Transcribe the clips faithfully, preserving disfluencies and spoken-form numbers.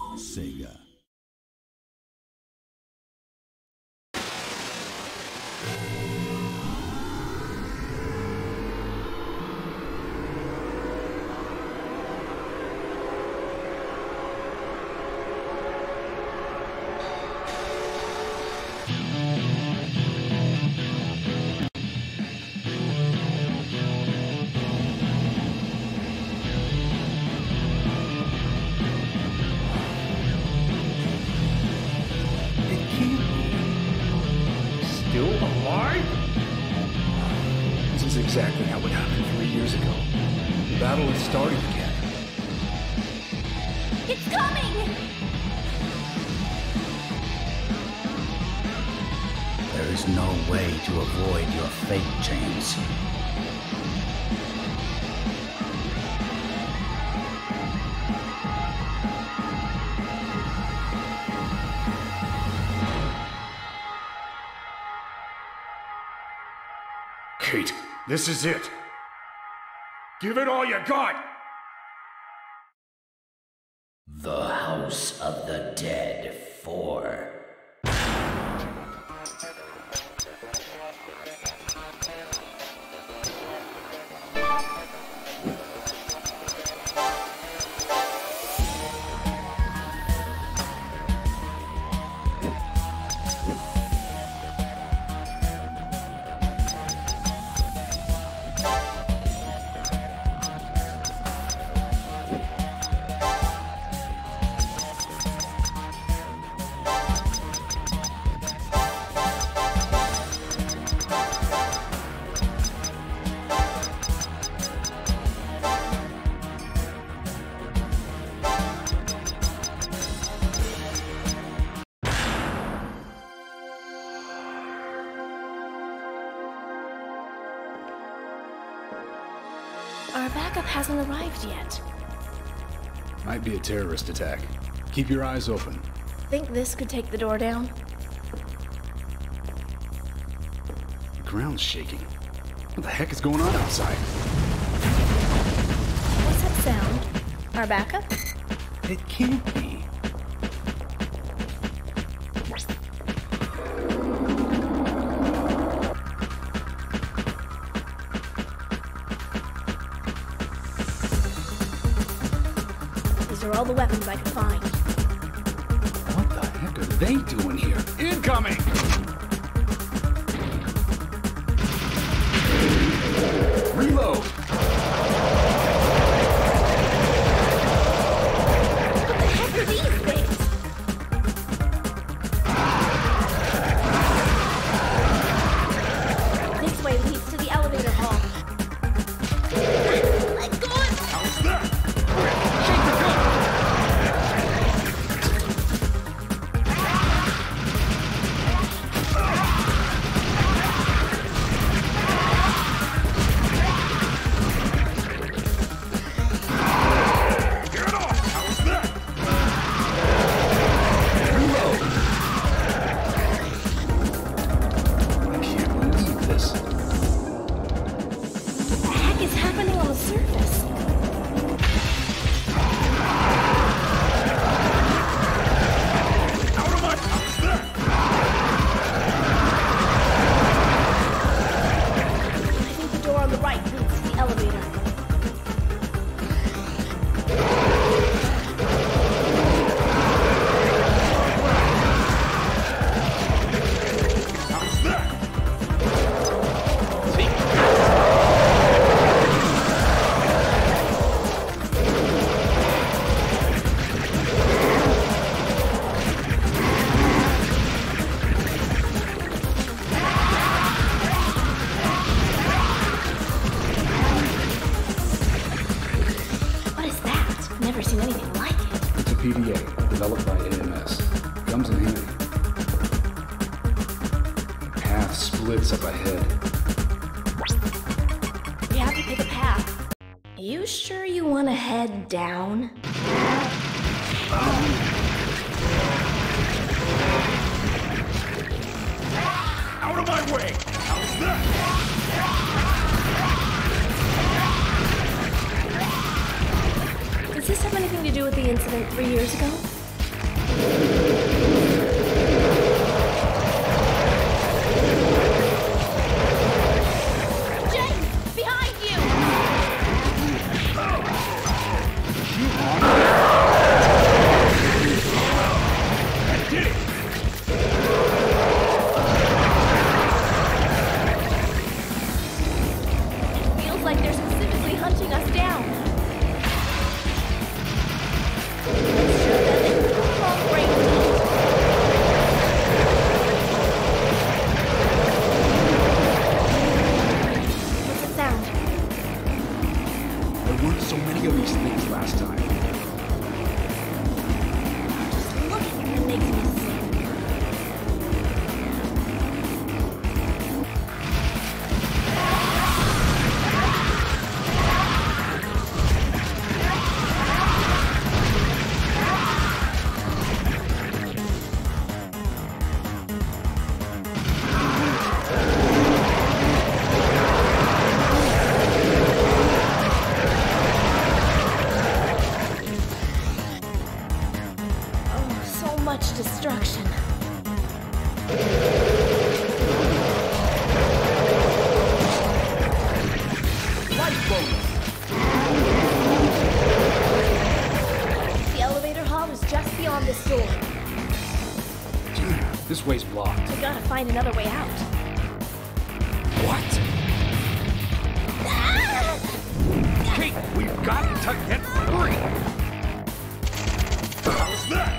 Sega. Exactly how it happened three years ago. The battle has started again. It's coming! There is no way to avoid your fate, James. Kate, this is it. Give it all you got! The House of the Dead four. Our backup hasn't arrived yet. Might be a terrorist attack. Keep your eyes open. Think this could take the door down? The ground's shaking. What the heck is going on outside? What's that sound? Our backup? It can't be. These are all the weapons I could find. What the heck are they doing here? Incoming! Reload! What the heck are these things? This way leads to the elevator hall. Let go! How's that? Shake the gun! Get off! How's that? Reload! I can't believe this. What the heck is happening on the surface? Out of my house there! I think the door on the right leads to the elevator. How's that? What is that? Never seen anything like it. It's a P D A, developed by A M S. Comes in handy. The path splits up ahead. We have to pick a path. You sure you want to head down? Out of my way! How's that? Does this have anything to do with the incident three years ago? Destruction. The elevator hall is just beyond this door. This way's blocked. We gotta find another way out. What? Kate, we've got to get free! How's that?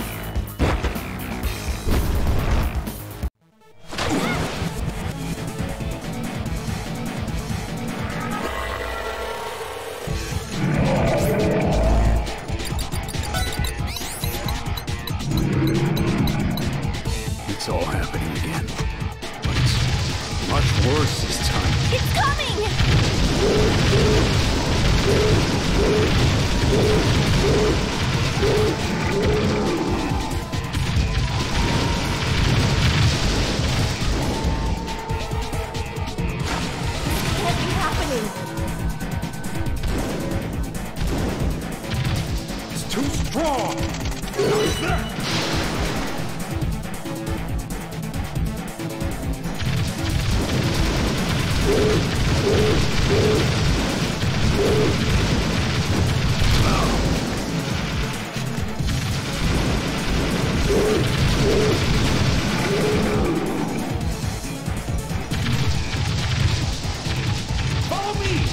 It's all happening again. But it's much worse this time. It's coming! Can't be happening. It's too strong! How's that? Follow me!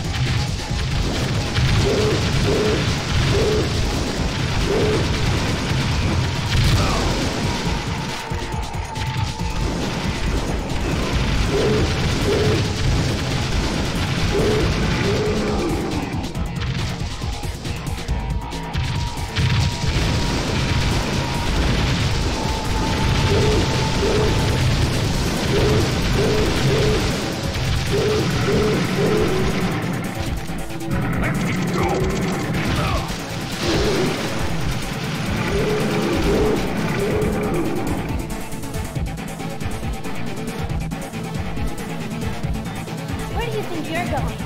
Where do you think you're going?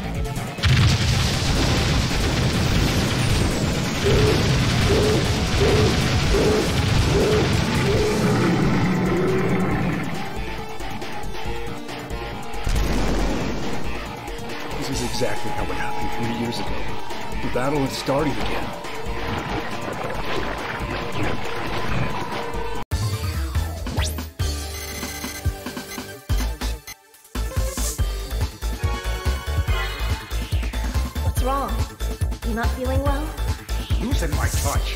This is exactly how it happened three years ago. The battle had started again. What's wrong? You not feeling well? Loosen my touch.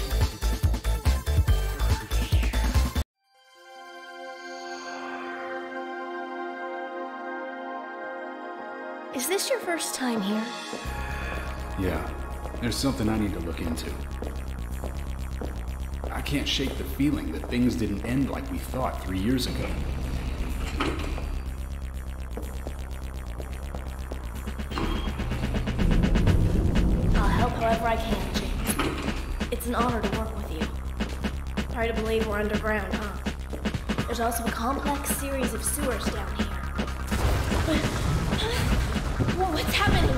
Is this your first time here? Yeah, there's something I need to look into. I can't shake the feeling that things didn't end like we thought three years ago. I'll help however I can, James. It's an honor to work with you. Hard to believe we're underground, huh? There's also a complex series of sewers down here. But... Whoa, what's happening?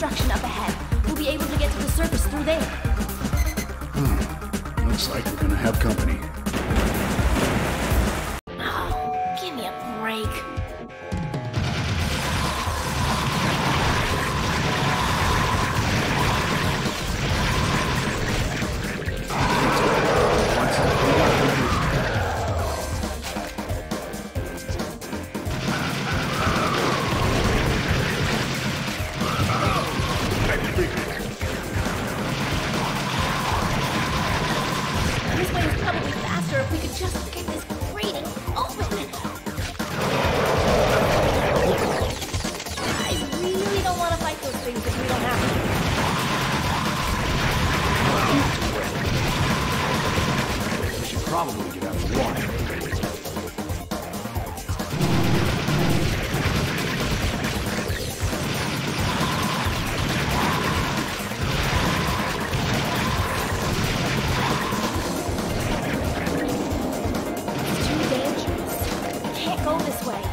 construction up ahead. We'll be able to get to the surface through there. Hmm. Looks like we're gonna have company. Oh, give me a break. Probably get out of the water. It's too dangerous. We can't go this way.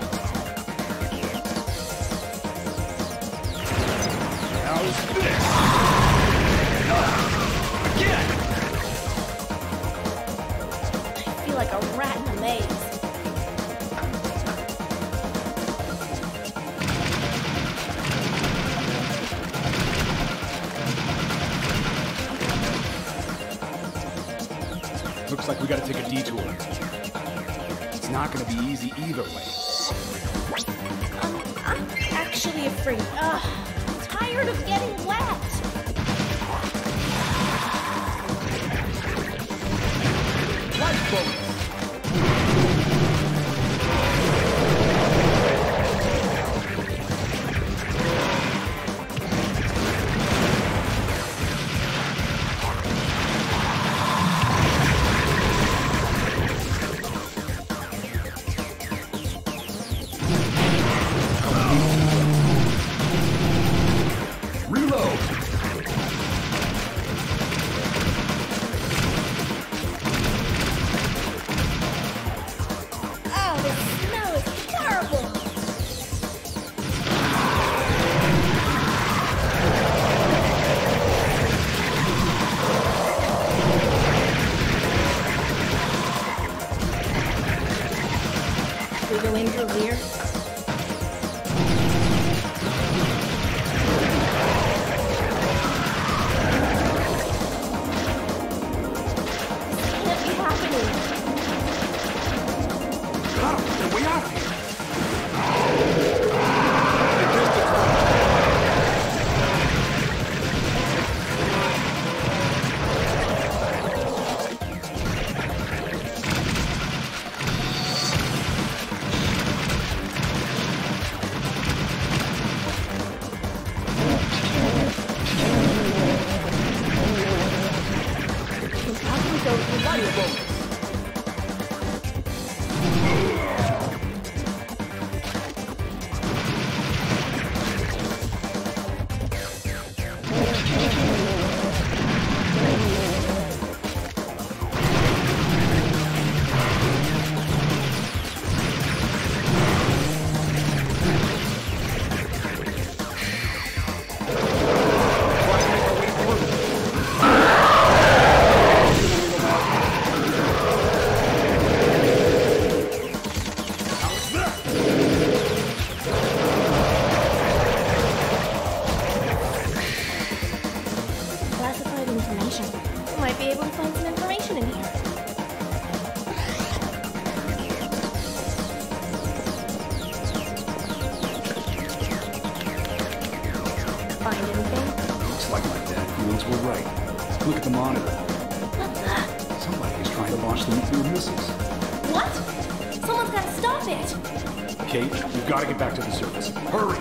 How's this? Again! Like a rat in a maze. Looks like we gotta take a detour. It's not gonna be easy either way. Um, I'm actually afraid. Ugh, I'm tired of getting wet. Lifeboat! We go in through here. This can't be happening. Got him! Get way out of here! Find anything? Looks like my bad feelings were right. Look at the monitor. What's that? Somebody is trying to launch the nuclear missiles. What? Someone's gotta stop it! Kate, we've got to get back to the surface. Hurry!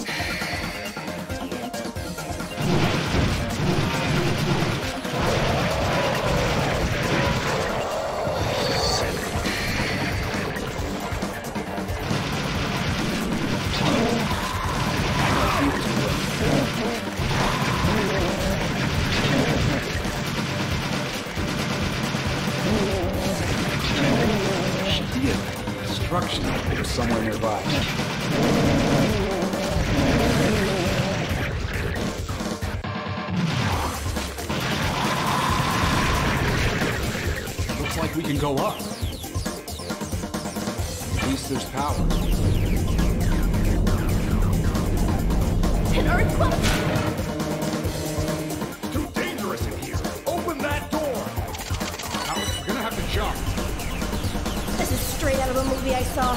Destruction is somewhere nearby. We can go up. At least there's power. An earthquake! It's too dangerous in here. Open that door. Now, we're gonna have to jump. This is straight out of a movie I saw.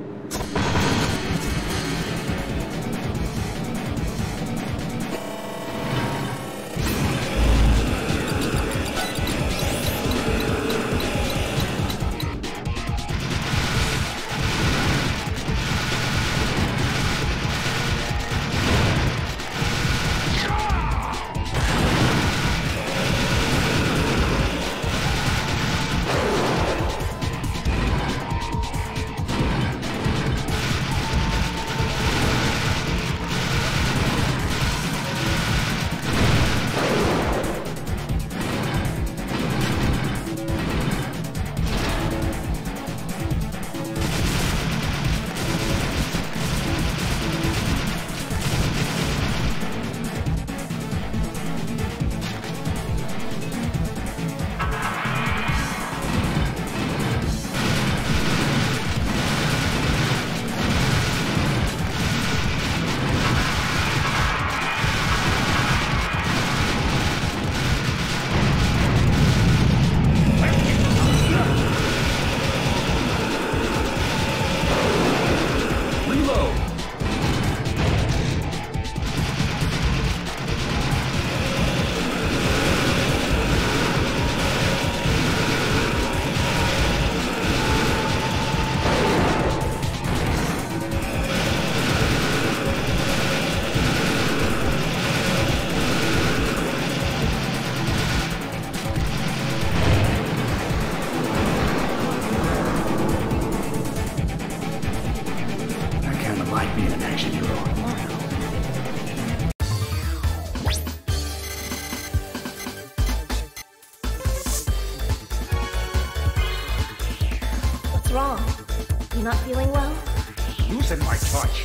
What's wrong? You not feeling well? Loosen my touch.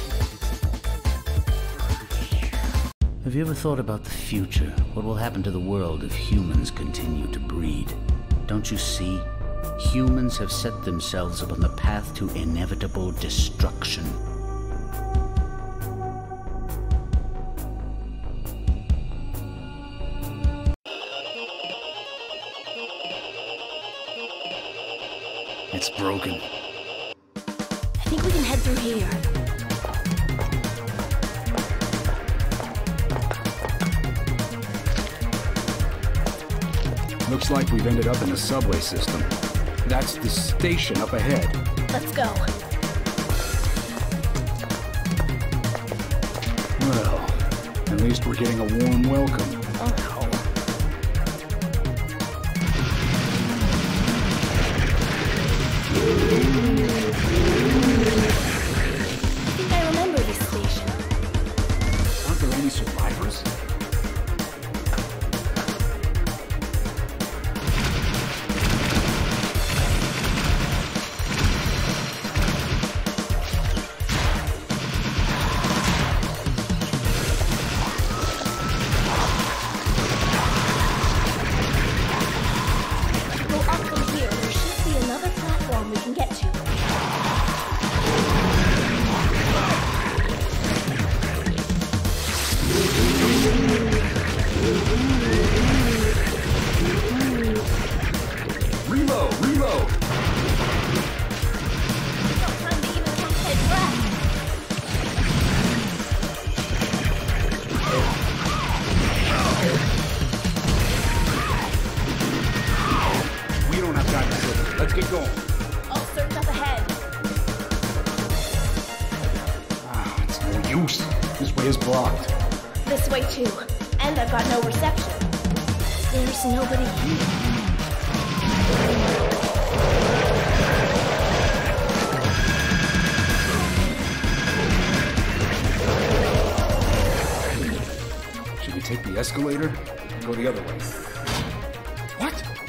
Have you ever thought about the future? What will happen to the world if humans continue to breed? Don't you see? Humans have set themselves upon the path to inevitable destruction. It's broken. I think we can head through here. Looks like we've ended up in the subway system. That's the station up ahead. Let's go. Well, at least we're getting a warm welcome. Oh no. I think I remember this station. Aren't there any survivors? Go up from here. There should be another platform we can get to. Reload! Reload! No time to even catch my breath. We don't have time to sit. Let's get going. All search up ahead. Ah, it's no use. This way is blocked. This way too. And I've got no reception. There's nobody here. Should we take the escalator? Go the other way. What?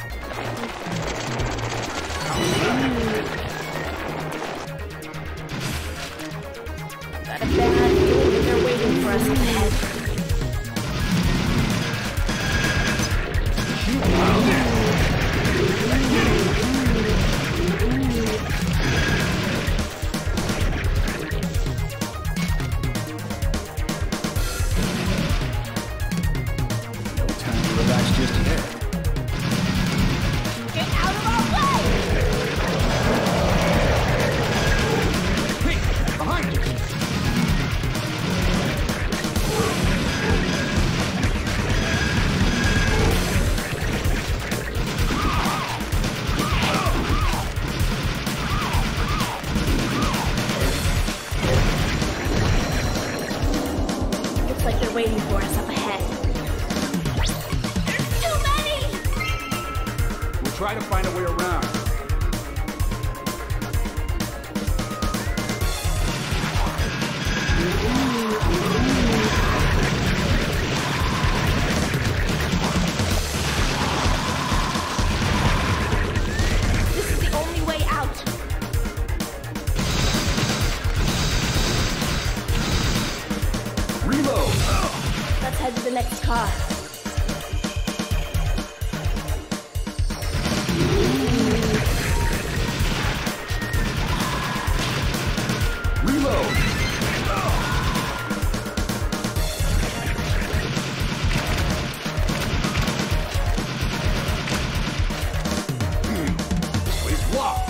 Got a bad feeling that they're waiting for us up ahead. tunnel's just ahead. Get out of our way! Hey, behind you! Looks like they're waiting for us up ahead. There's too many! We'll try to find a way around. This is the only way out. Reload! Let's head to the next car. Reload! Hmm. This way's blocked.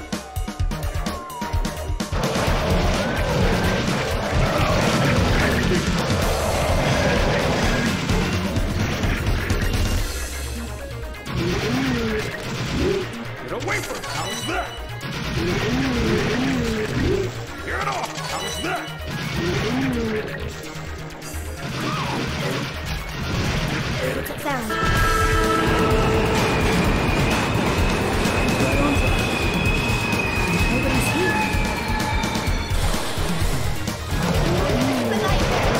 Get away from it! How's that? Get off! How's that? What's that sound? Nobody's here. The nightmare!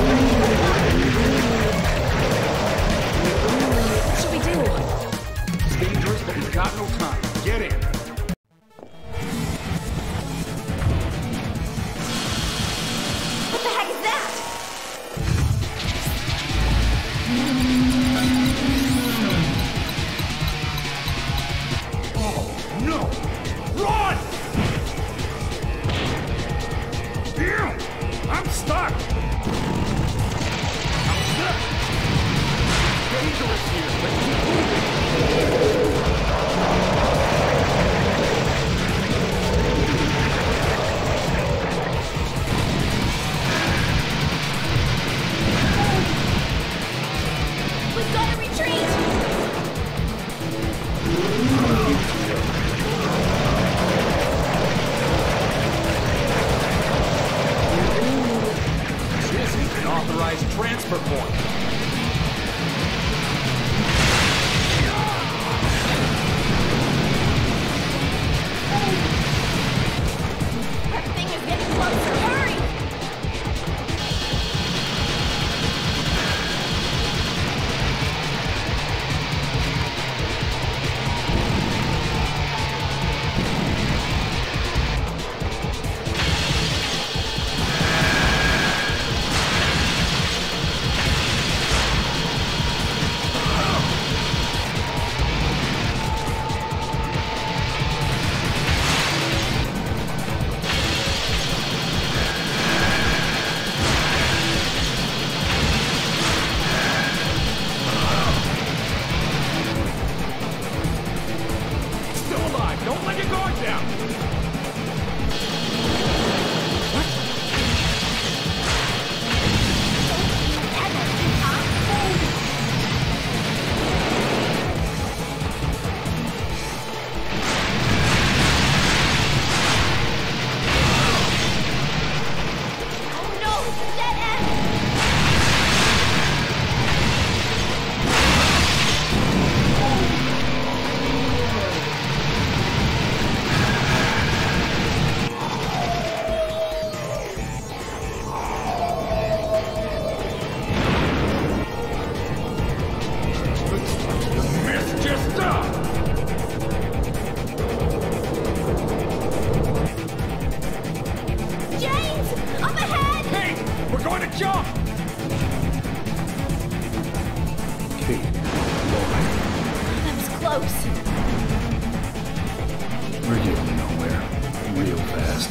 What should we do? It's dangerous, but we've got no time. Get in. What the heck is that? Oh, no! Run! Damn! I'm stuck! How's that? Dangerous here, but keep moving! We've got to retreat! This is an authorized transfer point. That thing is getting closer! Hurry! Still alive! Don't let your guard down! Oh no! Dead end! You missed your stuff! James! Up ahead! Hey! We're going to jump! Kate, That was close. we're getting nowhere. Real fast.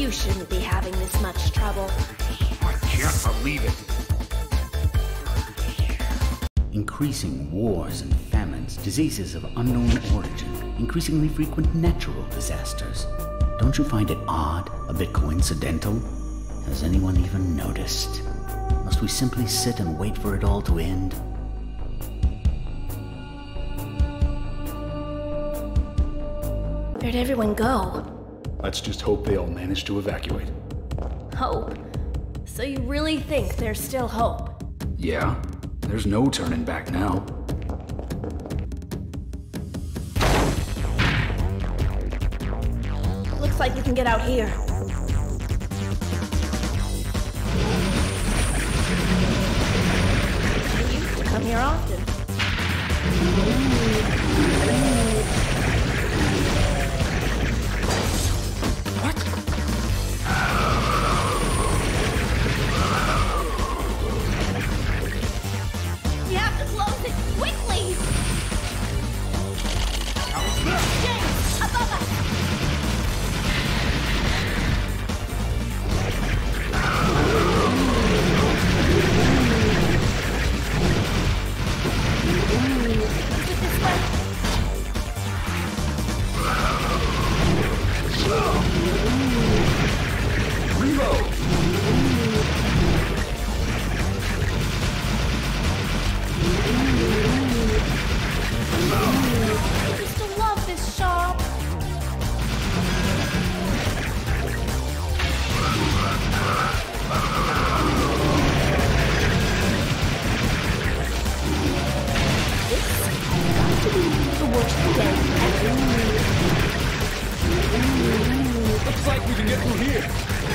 You shouldn't be having this much trouble. I can't believe it. Increasing wars and famines, diseases of unknown origin, increasingly frequent natural disasters. Don't you find it odd, a bit coincidental? Has anyone even noticed? Must we simply sit and wait for it all to end? Where'd everyone go? Let's just hope they all manage to evacuate. Hope? So you really think there's still hope? Yeah, there's no turning back now. Looks like we can get out here. I used to come here often. You have to close it quickly! James, above us! I used to love this shop. This has got to be the worst day ever. Looks like we can get through here.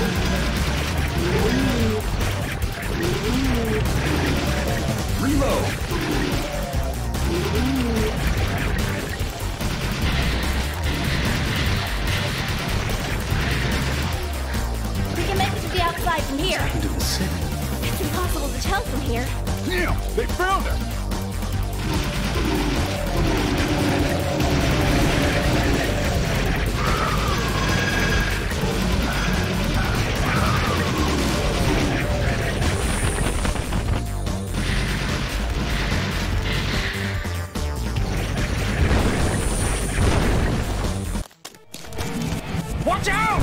Reload. We can make it to the outside from here. Into the city. It's impossible to tell from here. Damn, they found her. Watch out!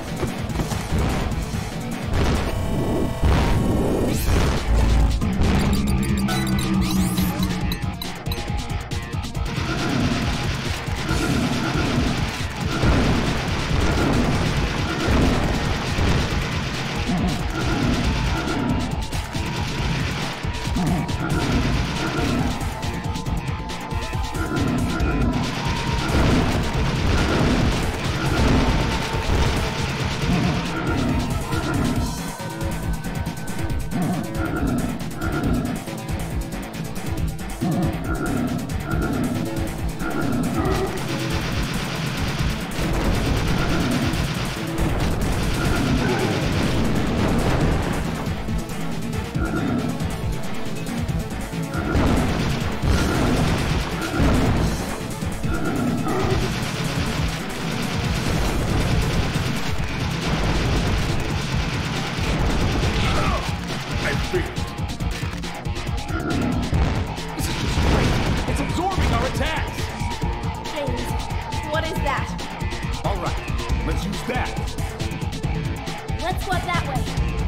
It's absorbing our attacks! James, what is that? Alright, let's use that. Let's swap that way.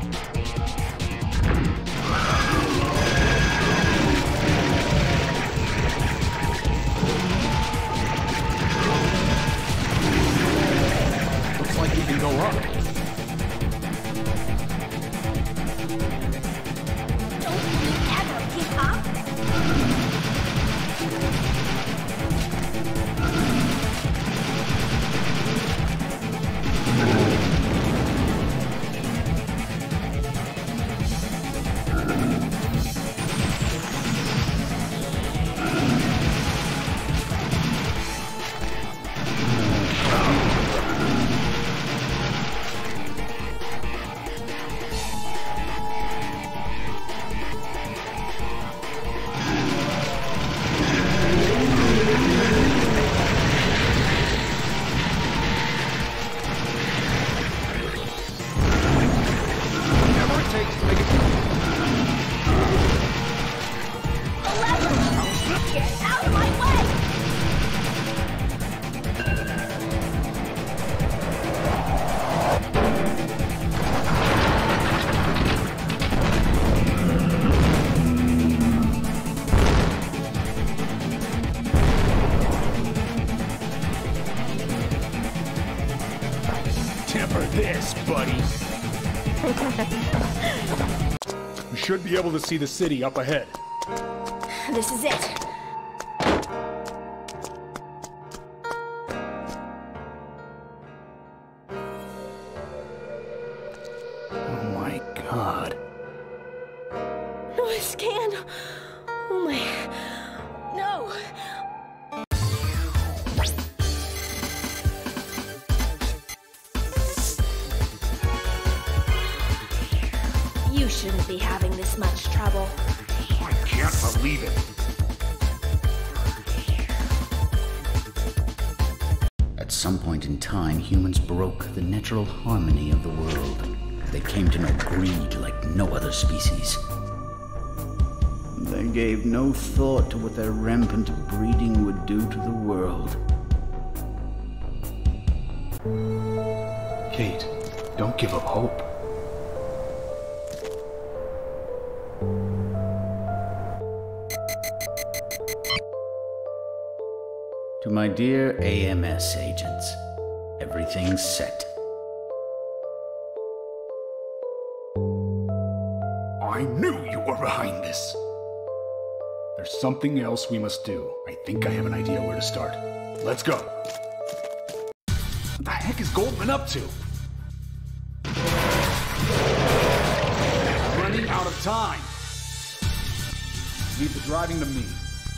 Looks like we can go up. Don't you ever give up? Temper this, buddy. We should be able to see the city up ahead. This is it. Oh my god. No, I scanned. Oh my. No. You shouldn't be having this much trouble. I can't believe it. At some point in time, humans broke the natural harmony of the world. They came to know greed like no other species. They gave no thought to what their rampant breeding would do to the world. Kate, don't give up hope. To my dear A M S agents, everything's set. I knew you were behind this. There's something else we must do. I think I have an idea where to start. Let's go. What the heck is Goldman up to? Running out of time. Leave the driving to me.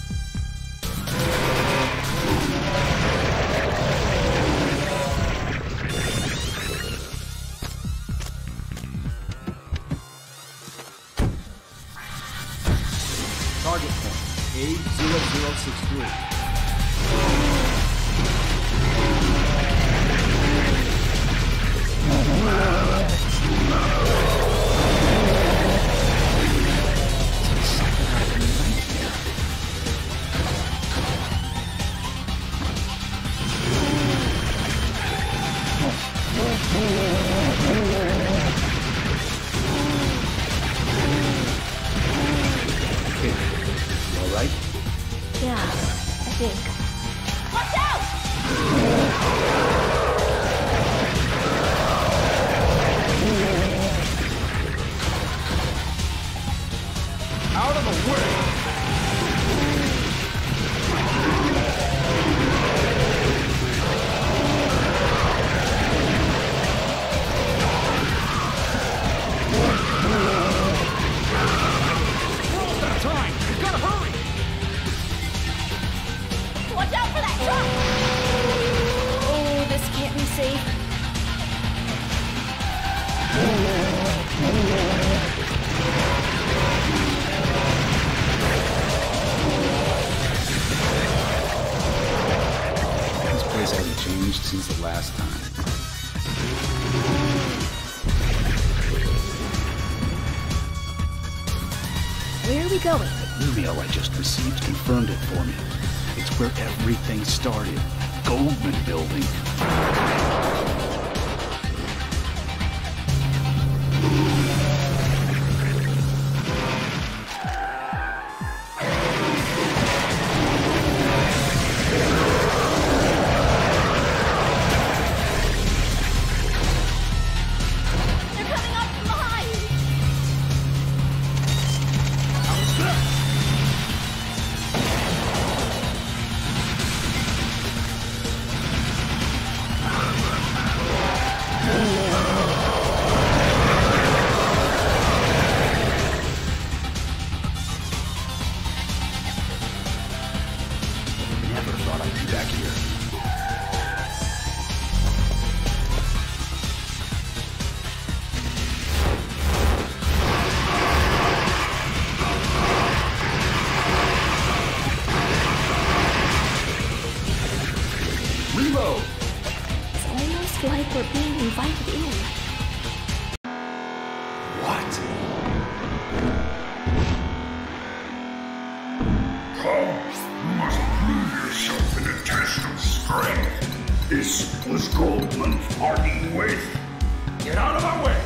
Target point, eight zero zero six three. Yeah, I think. Watch out! Out of the way! We're almost out of time! We've got to hurry! Watch out for that truck! Oh, this can't be safe. This place hasn't changed since the last time. Where are we going? The email I just received confirmed it for me. It's where everything started. Goldman Building. They're coming up from behind! Never thought I'd be back here. Reload! It's almost like we're being invited in. What? Come, you must prove yourself in a test of strength. This was Goldman's parting with. Get out of my way!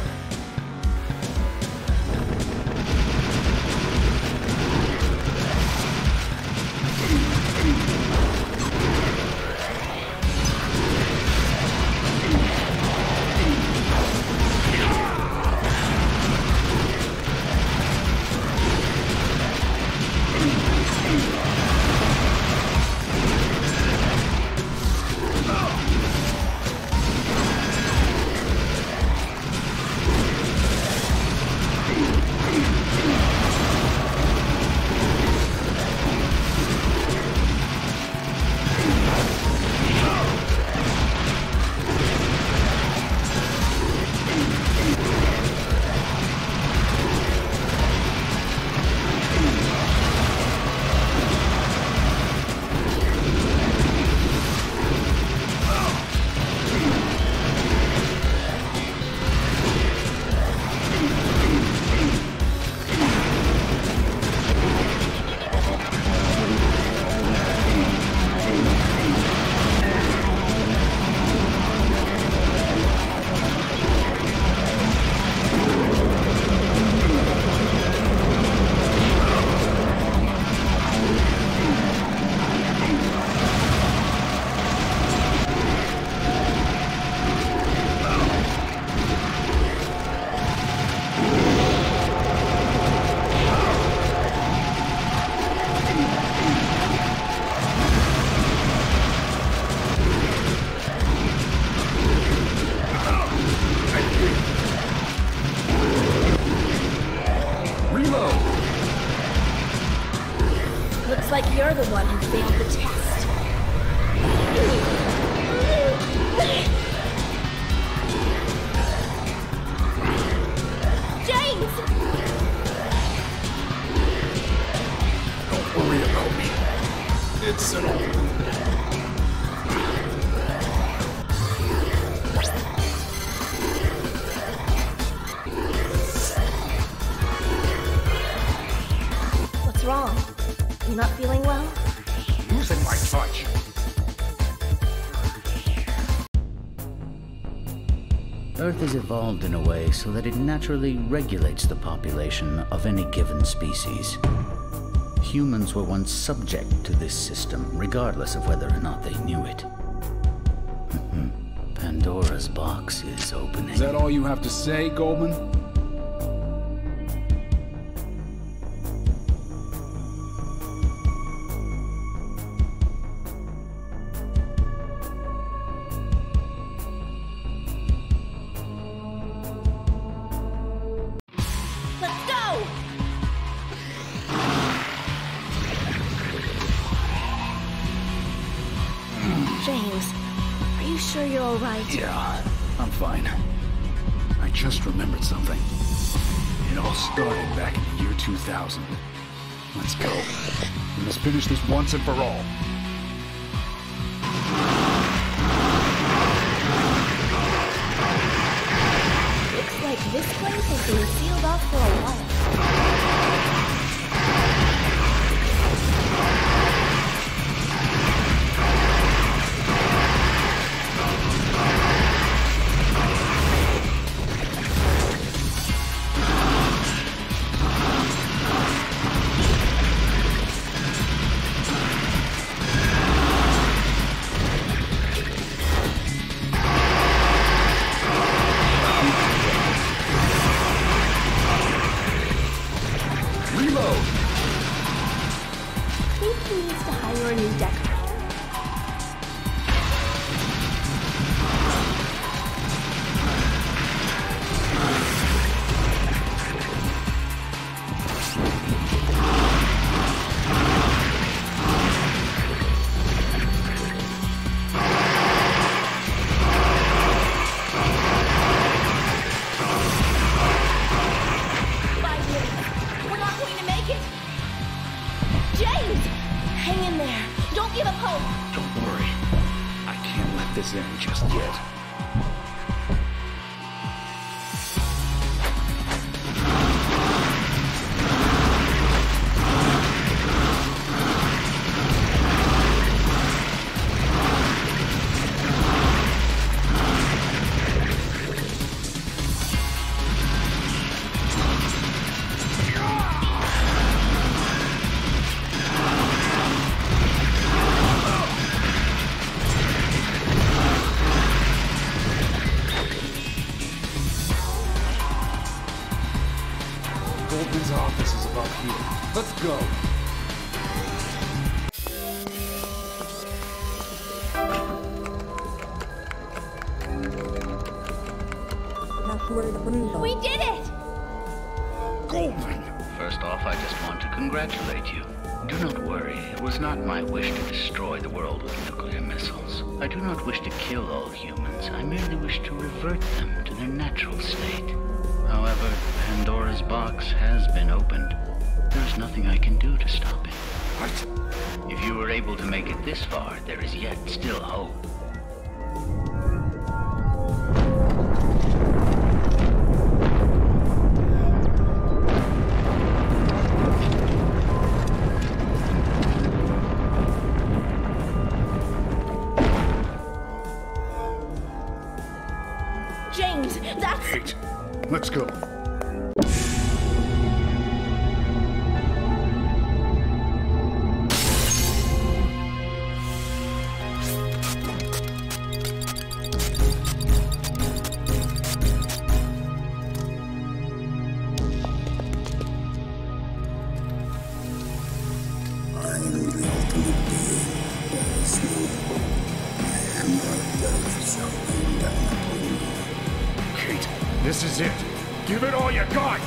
you're the one who failed the test. James! Don't worry about me. It's an old... What's wrong? You not feeling well? Losing my touch. Earth is evolved in a way so that it naturally regulates the population of any given species. Humans were once subject to this system, regardless of whether or not they knew it. Pandora's box is opening. Is that all you have to say, Goldman? Let's go! James, are you sure you're all right? Yeah, I'm fine. I just remembered something. It all started back in the year two thousand. Let's go. We must finish this once and for all. Looks like this place has been sealed off for a while. Reload! I think he needs to hire a new decorator. Five minutes. We're not going to make it. James! Hang in there. Don't give up hope. Don't worry. I can't let this end just yet. Goldman's office is above here. Let's go. We did it! Goldman! First off, I just want to congratulate you. Do not worry, it was not my wish to destroy the world with nuclear missiles. I do not wish to kill all humans, I merely wish to revert them to their natural state. However, Pandora's box has been opened. There's nothing I can do to stop it. What? If you were able to make it this far, there is yet still hope. James, that's... Kate, let's go. Kate, this is it. Give it all you got!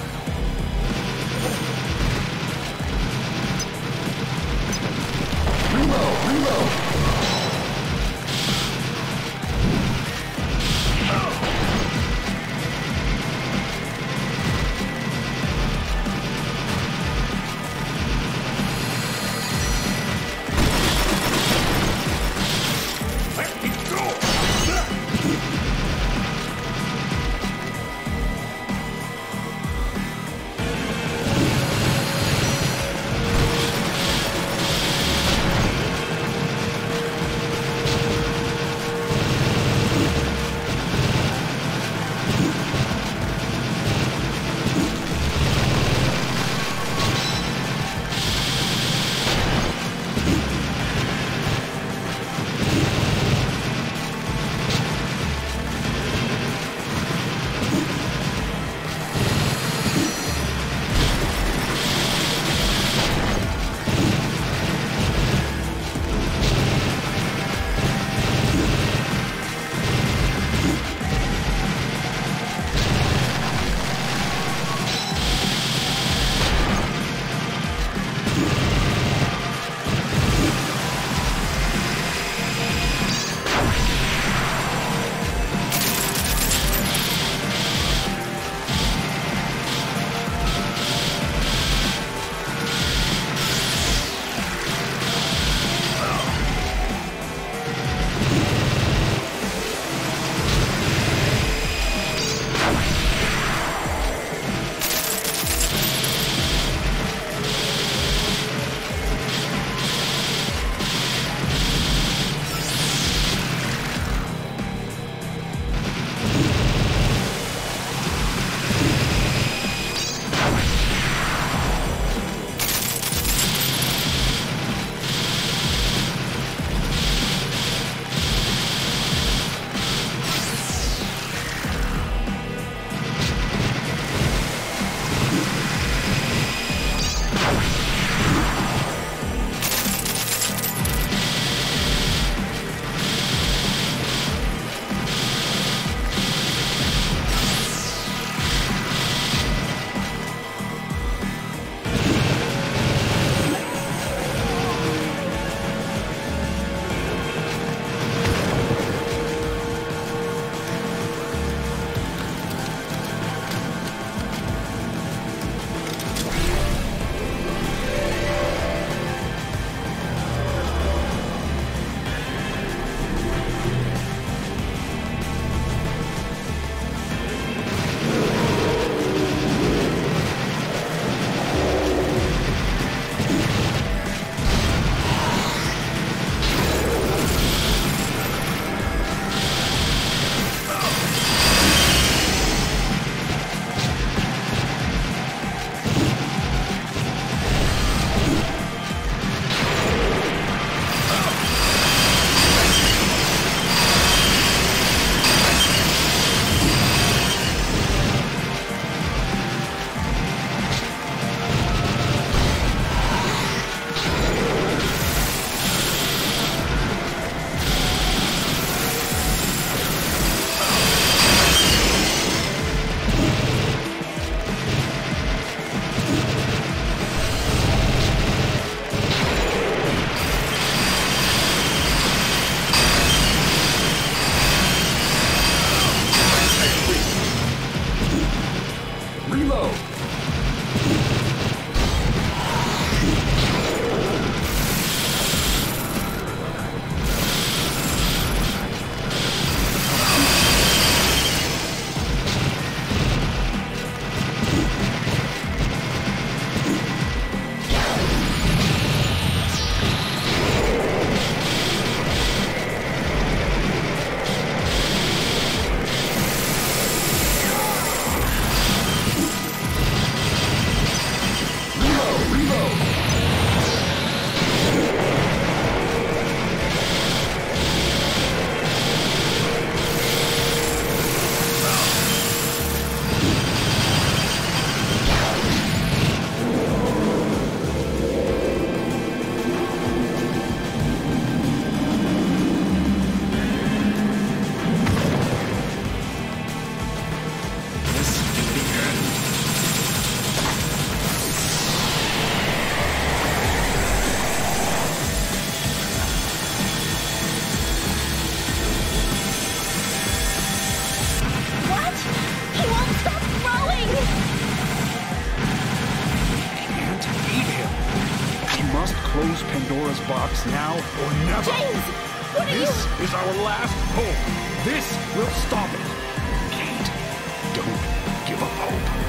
Pandora's box now or never. James! What are This you... is our last hope. This will stop it. Kate, don't give up hope.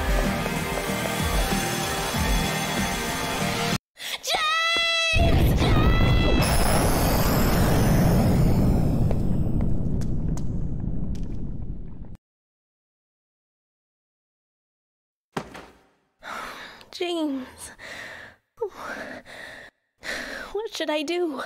James. What should I do?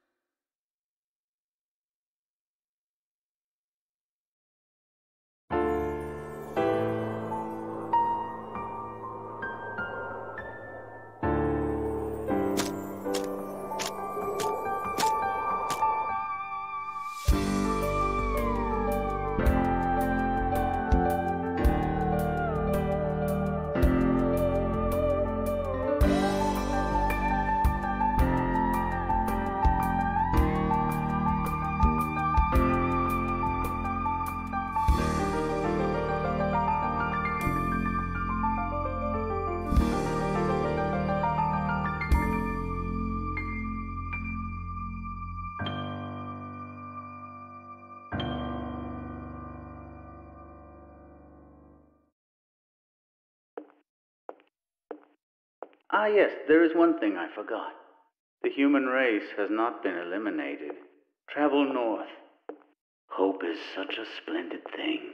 Ah, yes, there is one thing I forgot. The human race has not been eliminated. Travel north. Hope is such a splendid thing.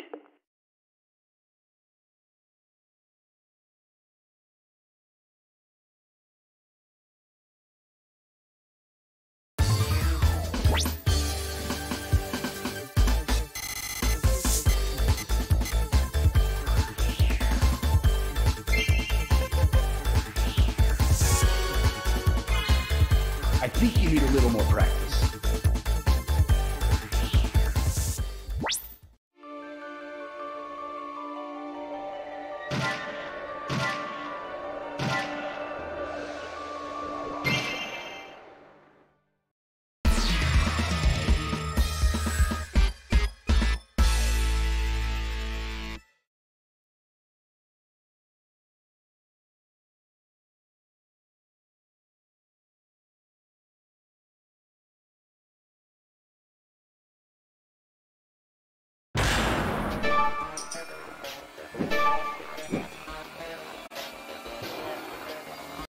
I think you need a little more practice.